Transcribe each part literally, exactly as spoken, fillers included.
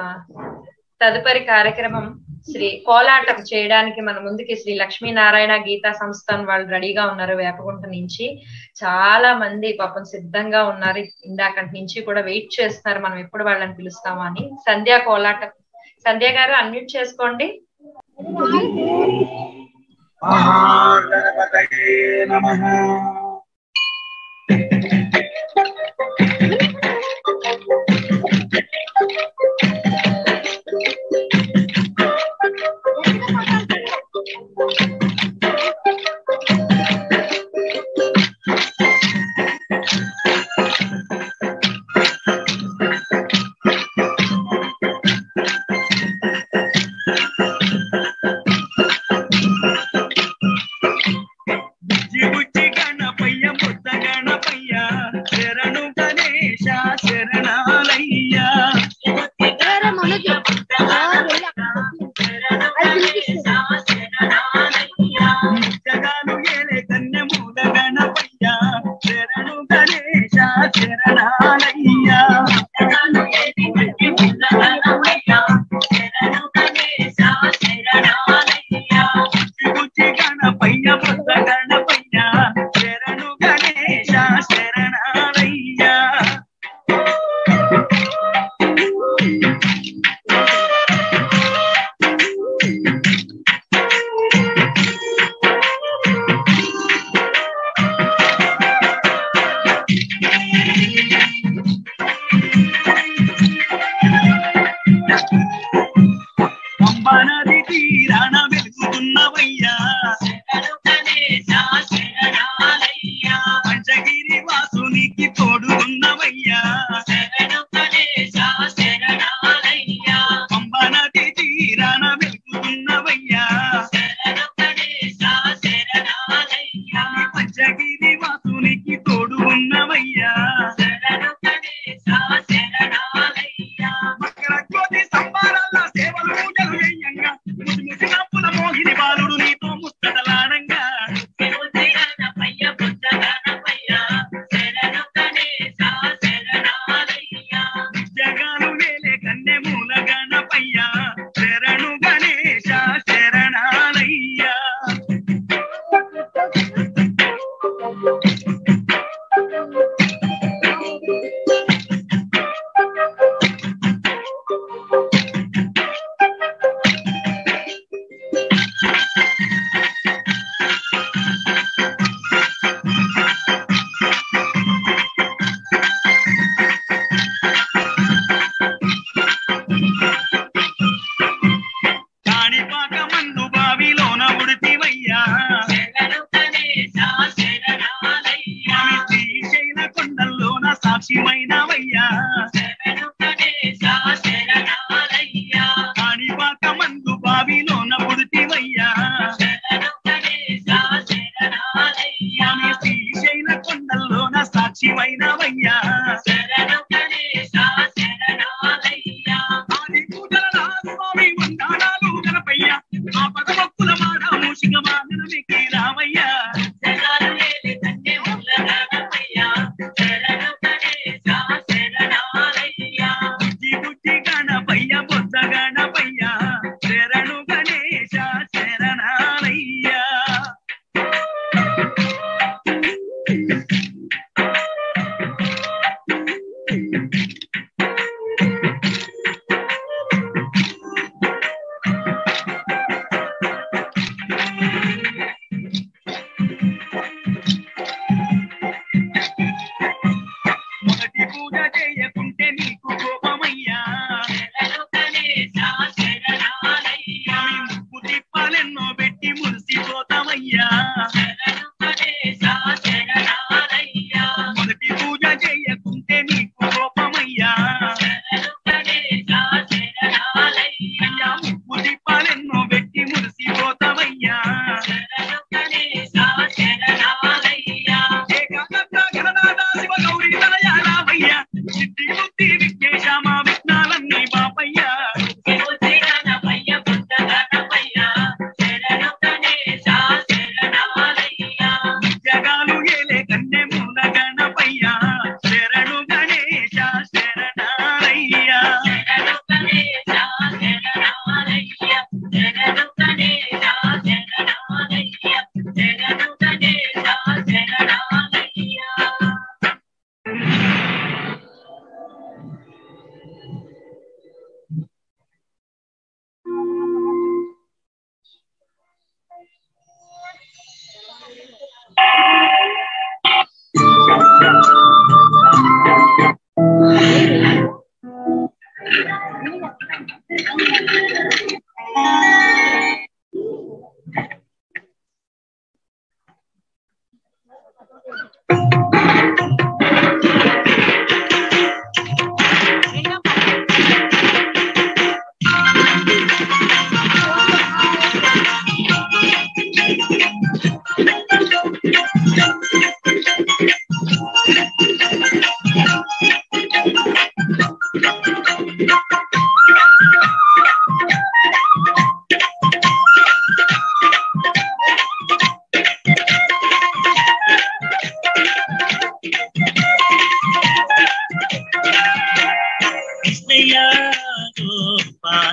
తదుపరి కార్యక్రమం శ్రీ కోలాటం చేయడానికి మన ముందుకి శ్రీ లక్ష్మీనారాయణ గీతా సంస్థాన్ వాళ్ళు రెడీగా ఉన్నారు. వేపగుంట నుంచి చాలా మంది పాపం సిద్ధంగా ఉన్నారు. ఇందాకంటి నుంచి కూడా వెయిట్ చేస్తున్నారు మనం ఎప్పుడు వాళ్ళని పిలుస్తామా అని. సంధ్య కోలాటం. సంధ్య గారు అన్మ్యూట్ చేసుకోండి.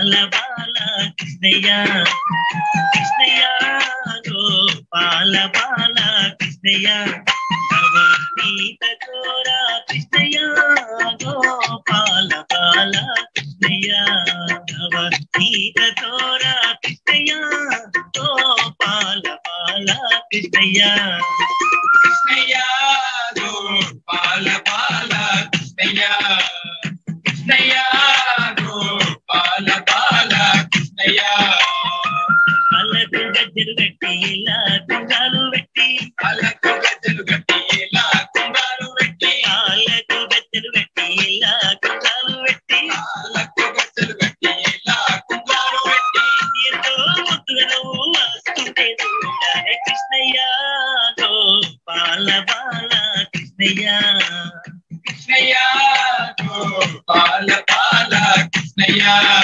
పాల బాల కృష్ణయ్య కృష్ణయ్య గోపాల బాల కృష్ణయ్య నవనీత చోర కృష్ణయ్య గోపాల బాల కృష్ణయ్య నవనీత చోర కృష్ణయ్య గోపాల బాల కృష్ణయ్య కృష్ణయ్య గోపాల బాల కృష్ణయ్య కృష్ణయ్య గోపాల బాల కృష్ణయ్య కళ్ళకు గజ్జలు కట్టి ఇలా కుంగాలు పెట్టి కళ్ళకు గజ్జలు కట్టి ఇలా కుంగాలు పెట్టి కాళ్ళకు గజ్జలు కట్టి ఇలా కుంగాలు పెట్టి కాళ్ళకు గజ్జలు కట్టి ఇలా కుంగాలు పెట్టి ఎంతో ముద్దుగా నువ్వు వస్తుంటే చూడాలి కృష్ణయ్య గోపాల బాల కృష్ణయ్య కృష్ణయ్య గోపాల బాల కృష్ణయ్య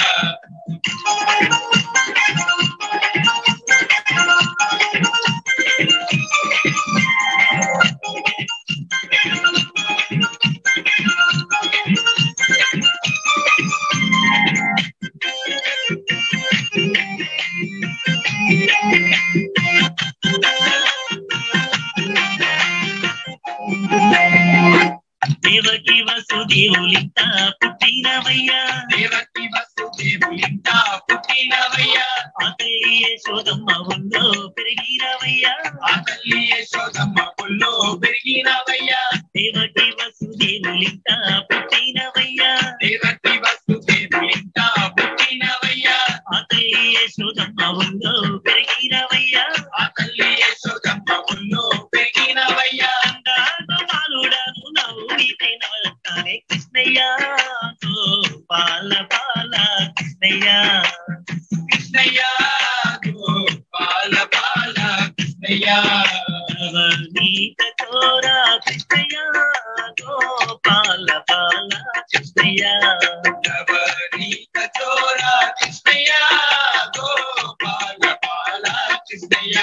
దేవకి వసుదేవులింట పుట్టినవయ్యా దేవకి వసుదేవులింట పుట్టినవయ్యా ఆ తల్లి యశోదమ్మ ఒళ్ళో పెరిగినవయ్యా ఆ తల్లి యశోదమ్మ ఒళ్ళో పెరిగినవయ్యా దేవకి వసుదేవులింట పుట్టినవయ్యా దేవకి వసుదేవులింట పుట్టినవయ్యా ఆ తల్లి యశోదమ్మ ఒళ్ళో పెరిగినవయ్యా ఆ తల్లి యశోదమ్మ ఒళ్ళో పెరిగినవయ్యా బాలుడాను నవ్వుడితే నవలతానే కృష్ణయ్య గోపాల బాల కృష్ణయ్య కృష్ణయ్య గోపాల బాల కృష్ణయ్య నవనీత చోర కృష్ణయ్య గోపాల బాల కృష్ణయ్య నవనీత చోర కృష్ణయ్య గోపాల బాల కృష్ణయ్య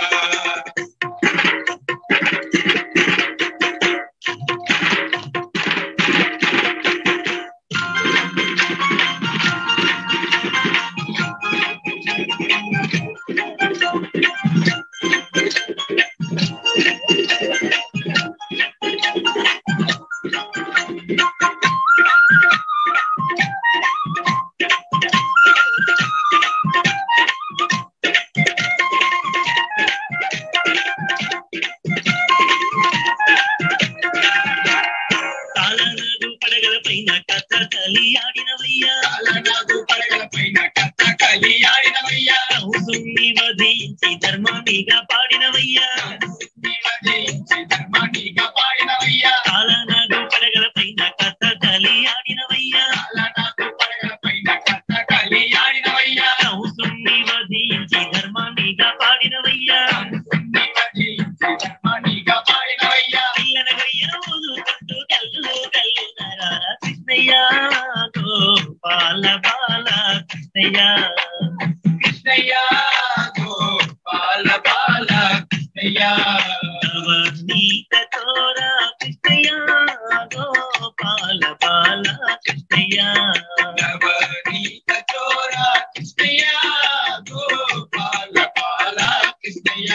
ధర్మానిగా పాడినవయ్యా ధర్మానిగా పాడినవయ్యా కాలనాగు పడగల పైన కథ కలి ఆడినవయ్యా కాలనాగు పడగల పైన కథ కలి ఆడినవయ్యా కంసుని వధించి ధర్మానిగా పాడినవయ్యా కంసుని వధించి ధర్మానిగా పాడినవయ్యా పిల్లనగయ్యా ఊదుకుంటూ కల్లు కల్లు నరారా కృష్ణయ్య గోపాల బాల కృష్ణయ్య కృష్ణయ్య గోపాల బాల కృష్ణయ్య నవనీత చోర కృష్ణయ్య గోపాల బాల కృష్ణయ్య నవనీత చోర కృష్ణయ్య గోపాల బాల కృష్ణయ్య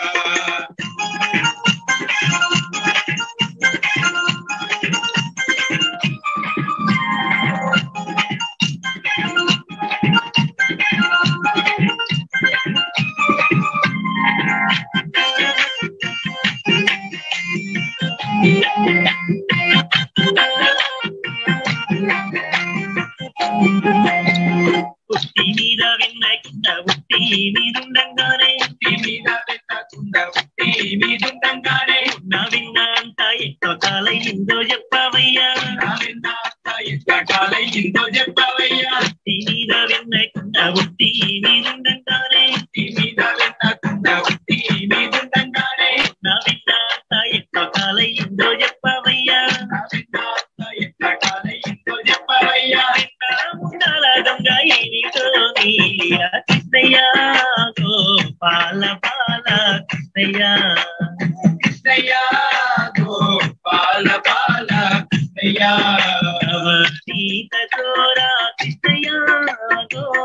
ఉట్టి మీద విన్నకుండా ఉట్టి మీదుండంగానే ఉట్టి మీద విన్నకుండా ఉట్టి మీదుండంగానే ఉన్న విన్న అంతా ఎక్కో కాలయ్యిందో చెప్పవయ్యా విన్న అంతా ఎక్కో కాలయ్యిందో చెప్పవయ్యా ఉట్టి మీద విన్నకుండా ఉట్టి మీదుండంగానే ఉట్టి మీద విన్నకుండా ఉట్టి మీదుండంగానే ఉన్న విన్న అంతా ఎక్కో కాలయ్యిందో చెప్పవయ్యా విన్న అంతా ఎక్కో కాలయ్యిందో చెప్పవయ్యా ముండాల దొంగ ఏమిటో నీలియా కృష్ణయ్య గోపాల బాల కృష్ణయ్య కృష్ణయ్య గోపాల బాల కృష్ణయ్య నవనీత చోర కృష్ణయ్య గో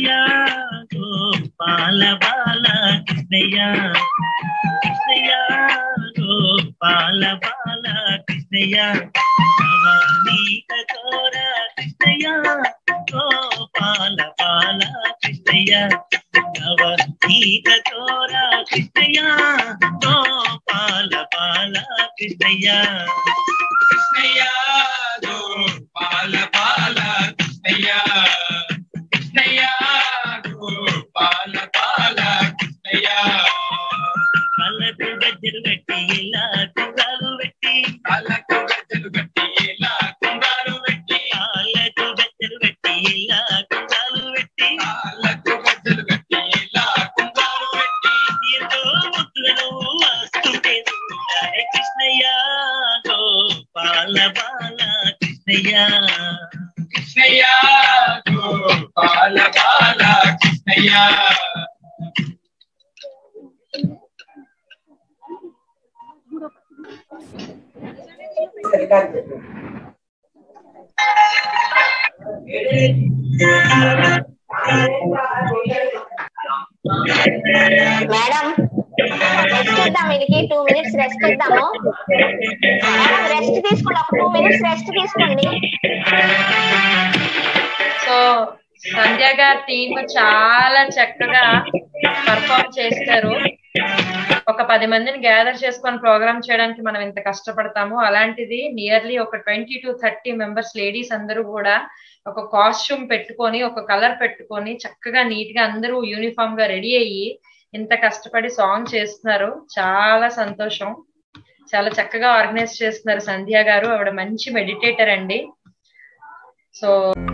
కృష్ణయ్య గోపాల బాల కృష్ణయ్య కృష్ణయ్య గోపాల బాల కృష్ణయ్య నవనీత కోర కృష్ణయ్య గోపాల బాల కృష్ణయ్య నవనీత కోర కృష్ణయ్య గోపాల బాల కృష్ణయ్య కృష్ణయ్య గోపాల బాల కృష్ణయ్య కృష్ణయ్య గోపాల బాల కృష్ణయ్య కళ్ళకు గజ్జలు పెట్టి ఇలా కుంగాలు పెట్టి కాళ్ళకు గజ్జలు కట్టి ఇలా కుంగాలు పెట్టి కాళ్ళకు గజ్జలు పెట్టి ఇలా కుంగాలు పెట్టి కాళ్ళకు గజ్జలు కట్టి ఇలా కుంగాలు పెట్టి ఎంతో ముద్దులను వస్తుంటే హరే కృష్ణయ్య గోపాల బాల కృష్ణయ్య కృష్ణయ్య గోపాల బాల కృష్ణయ్య మేడం రెస్ట్ ఇద్దాం వీళ్ళకి టూ మినిట్స్ రెస్ట్ ఇద్దాము మేడం రెస్ట్ తీసుకోండి ఒక టూ మినిట్స్ రెస్ట్ తీసుకోండి సో సంధ్య గారి టీమ్ చాలా చక్కగా పర్ఫామ్ చేస్తారు. ఒక పది మందిని గ్యాదర్ చేసుకొని ప్రోగ్రామ్ చేయడానికి మనం ఇంత కష్టపడతాము, అలాంటిది నియర్లీ ఒక twenty to thirty members ladies అందరూ కూడా ఒక కాస్ట్యూమ్ పెట్టుకొని ఒక కలర్ పెట్టుకొని చక్కగా నీట్ గా అందరూ యూనిఫామ్ గా రెడీ అయ్యి ఇంత కష్టపడి సాంగ్ చేస్తున్నారు. చాలా సంతోషం. చాలా చక్కగా ఆర్గనైజ్ చేస్తున్నారు సంధ్య గారు. ఆవిడ మంచి మెడిటేటర్ అండి. సో